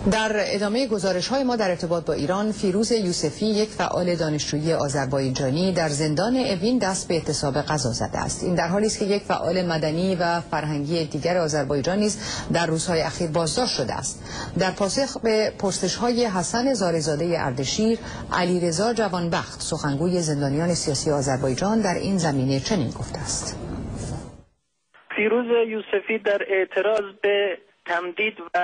در ادامه گزارش‌های ما در ارتباط با ایران، فیروز یوسفی، یک فعال دانشجویی آذربایجانی، در زندان اوین دست به اعتصاب غذا زده است. این در حالی است که یک فعال مدنی و فرهنگی دیگر آذربایجان نیز در روزهای اخیر بازداشت شده است. در پاسخ به پرسش‌های حسن زاریزاده اردشیر، علیرضا جوانبخت، سخنگوی زندانیان سیاسی آذربایجان، در این زمینه چنین گفته است: فیروز یوسفی در اعتراض به تمدید و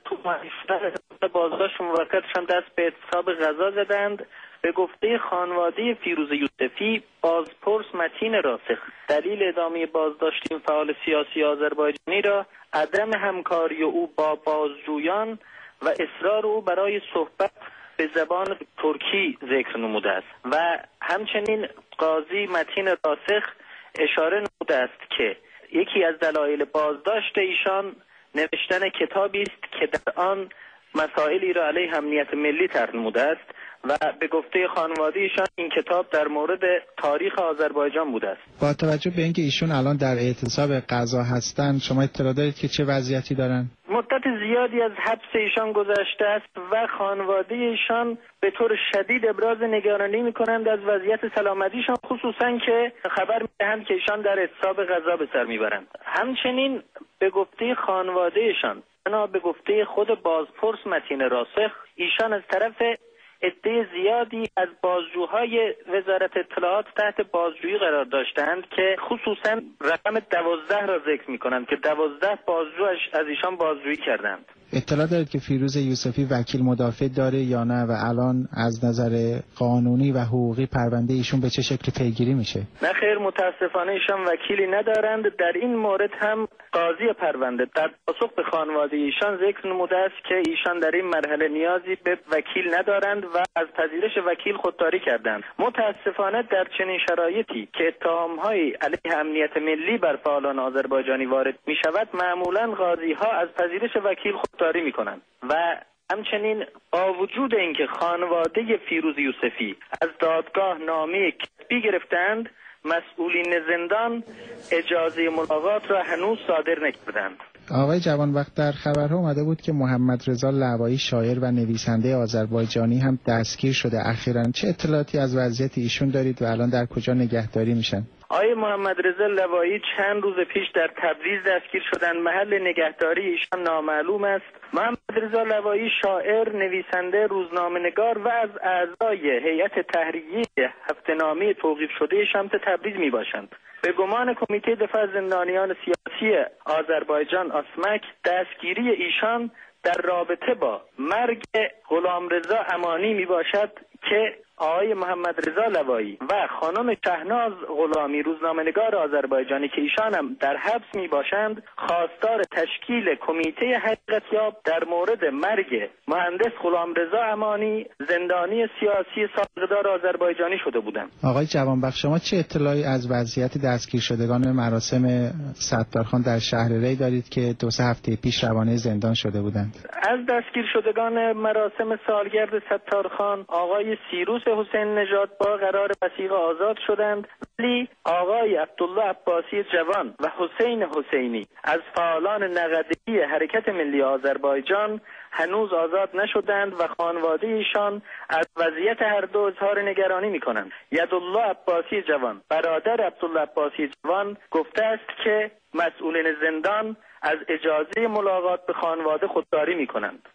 بازداشت موقتشان دست به اعتصاب غذا زدند. به گفته خانواده فیروز یوسفی، بازپرس متین راسخ دلیل ادامه بازداشت این فعال سیاسی آذربایجانی را عدم همکاری او با بازجویان و اصرار او برای صحبت به زبان ترکی ذکر نموده است و همچنین قاضی متین راسخ اشاره نموده است که یکی از دلایل بازداشت ایشان نوشتن کتابی است که در آن مسائلی را علیه امنیت ملی طرح نموده است و به گفته خانواده ایشان این کتاب در مورد تاریخ آذربایجان بوده است. با توجه به اینکه ایشون الان در اعتصاب غذا هستند، شما اطلاع دارید که چه وضعیتی دارن؟ مدت زیادی از حبس ایشان گذشته است و خانواده ایشان به طور شدید ابراز نگرانی می‌کنند از وضعیت سلامتیشان، خصوصا که خبر می‌دهند که ایشان در اعتصاب غذا به سر میبرند. همچنین به گفته خانواده ایشان، به گفته خود بازپرس متین راسخ، ایشان از طرف عده زیادی از بازجوهای وزارت اطلاعات تحت بازجویی قرار داشتند که خصوصا رقم 12 را ذکر می‌کنند که 12 بازجو از ایشان بازجویی کردند. اطلاع دارید که فیروز یوسفی وکیل مدافع داره یا نه و الان از نظر قانونی و حقوقی پرونده ایشون به چه شکل پیگیری میشه؟ نه خیر، متاسفانه ایشان وکیلی ندارند. در این مورد هم قاضی پرونده در پاسخ به خانواده ایشان ذکر نموده است که ایشان در این مرحله نیازی به وکیل ندارند و از پذیرش وکیل خودداری کردند. متاسفانه در چنین شرایطی که اتهام‌های علیه امنیت ملی بر فعالان آذربایجانی وارد می‌شود، معمولاً قاضی‌ها از پذیرش وکیل خودداری می‌کنند و همچنین با وجود اینکه خانواده فیروز یوسفی از دادگاه نامه کتبی گرفتند، مسئولین زندان اجازه ملاقات را هنوز صادر نکردند. آقای جوانبخت، در خبرها اومده بود که محمد رضا لوایی، شاعر و نویسنده آذربایجانی، هم دستگیر شده اخیراً. چه اطلاعاتی از وضعیت ایشون دارید و الان در کجا نگهداری میشن؟ آقای محمد رضا لوایی چند روز پیش در تبریز دستگیر شدند. محل نگهداری ایشان نامعلوم است. محمد رضا لوایی شاعر، نویسنده، روزنامه‌نگار و از اعضای هیئت تحریریه هفته‌نامه توقیف شده شمس تبریز میباشند. به گمان کمیته دفاع از زندانیان سیاسی آذربایجان آسمک، دستگیری ایشان در رابطه با مرگ غلامرضا امانی میباشد که آقای محمد رضا لوایی و خانم شهناز غلامی، روزنامه‌نگار آذربایجانی که ایشان هم در حبس می باشند، خواستار تشکیل کمیته حقیقتیاب در مورد مرگ مهندس غلامرضا امانی، زندانی سیاسی سابقدار آذربایجانی شده بودند. آقای جوانبخش، شما چه اطلاعی از وضعیت دستگیر شدگان مراسم ستارخان در شهر ری دارید که 2-3 هفته پیش روانه زندان شده بودند؟ از دستگیر شدگان مراسم سالگرد ستارخان، آقای سیروس حسین نژاد با قرار وثیق آزاد شدند، ولی آقای عبدالله عباسی جوان و حسین حسینی از فعالان نقده‌ای حرکت ملی آذربایجان هنوز آزاد نشدند و خانواده ایشان از وضعیت هر دو اظهار نگرانی می‌کنند. یدالله عباسی جوان، برادر عبدالله عباسی جوان، گفته است که مسئولین زندان از اجازه ملاقات به خانواده خودداری می‌کنند.